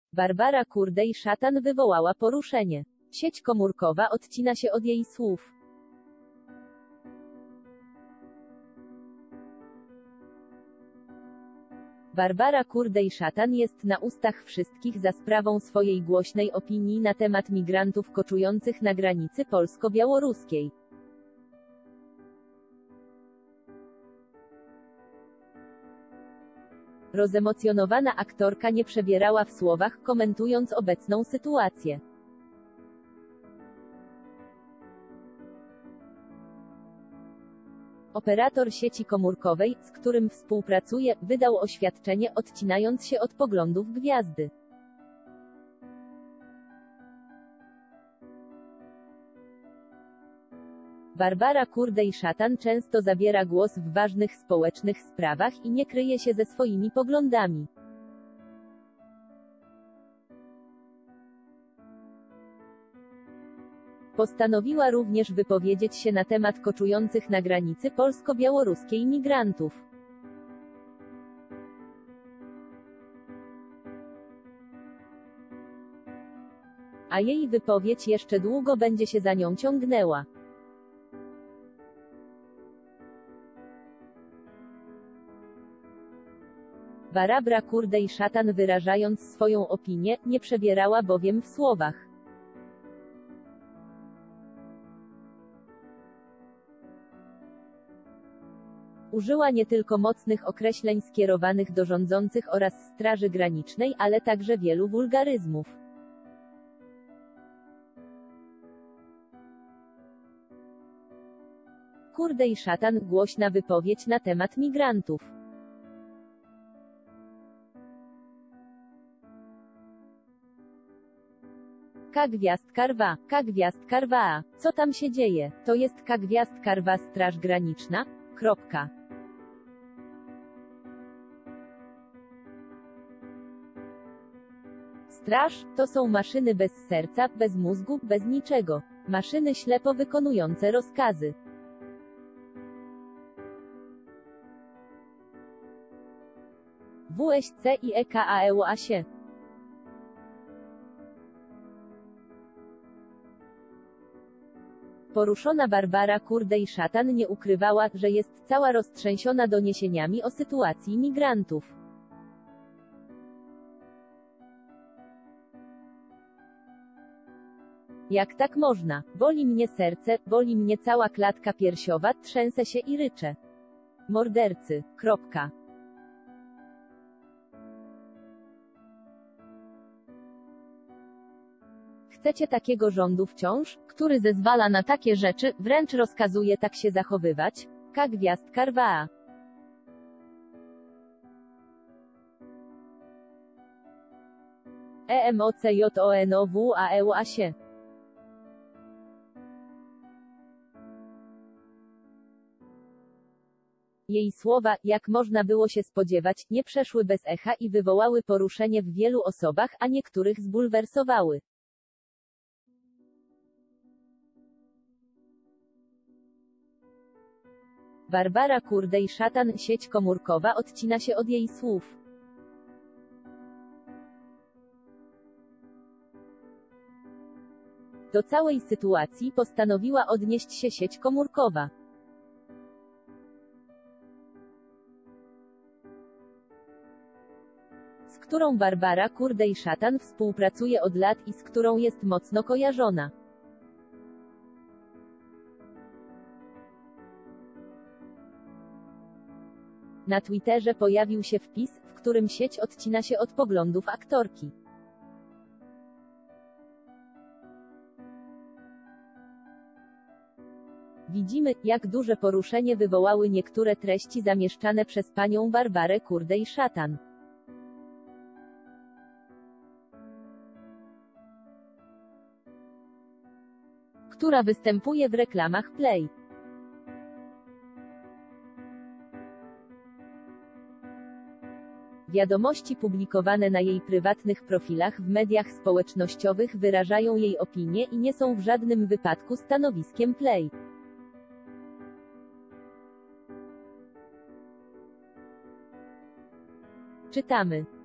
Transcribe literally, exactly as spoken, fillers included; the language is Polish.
Barbara Kurdej-Szatan wywołała poruszenie. Sieć komórkowa odcina się od jej słów. Barbara Kurdej-Szatan jest na ustach wszystkich za sprawą swojej głośnej opinii na temat migrantów koczujących na granicy polsko-białoruskiej. Rozemocjonowana aktorka nie przebierała w słowach, komentując obecną sytuację. Operator sieci komórkowej, z którym współpracuje, wydał oświadczenie, odcinając się od poglądów gwiazdy. Barbara Kurdej-Szatan często zabiera głos w ważnych społecznych sprawach i nie kryje się ze swoimi poglądami. Postanowiła również wypowiedzieć się na temat koczujących na granicy polsko-białoruskiej migrantów. A jej wypowiedź jeszcze długo będzie się za nią ciągnęła. Barbara Kurdej-Szatan, wyrażając swoją opinię, nie przebierała bowiem w słowach. Użyła nie tylko mocnych określeń skierowanych do rządzących oraz Straży Granicznej, ale także wielu wulgaryzmów. Kurdej-Szatan, głośna wypowiedź na temat migrantów. K gwiazdka rwa, K gwiazdka rwa. Co tam się dzieje? To jest K gwiazdka rwa Straż Graniczna? Kropka. Straż to są maszyny bez serca, bez mózgu, bez niczego. Maszyny ślepo wykonujące rozkazy. W S C i E K A E U A się. Poruszona Barbara Kurdej-Szatan nie ukrywała, że jest cała roztrzęsiona doniesieniami o sytuacji migrantów. Jak tak można? Boli mnie serce, boli mnie cała klatka piersiowa, trzęsę się i ryczę. Mordercy. Kropka. Chcecie takiego rządu wciąż, który zezwala na takie rzeczy, wręcz rozkazuje tak się zachowywać? K gwiazdka rwa. E M O C J O N O W A E U A się. Jej słowa, jak można było się spodziewać, nie przeszły bez echa i wywołały poruszenie w wielu osobach, a niektórych zbulwersowały. Barbara Kurdej-Szatan, sieć komórkowa odcina się od jej słów. Do całej sytuacji postanowiła odnieść się sieć komórkowa. Z którą Barbara Kurdej-Szatan współpracuje od lat i z którą jest mocno kojarzona. Na Twitterze pojawił się wpis, w którym sieć odcina się od poglądów aktorki. Widzimy, jak duże poruszenie wywołały niektóre treści zamieszczane przez panią Barbarę Kurdej-Szatan. Która występuje w reklamach Play. Wiadomości publikowane na jej prywatnych profilach w mediach społecznościowych wyrażają jej opinię i nie są w żadnym wypadku stanowiskiem Play. Czytamy.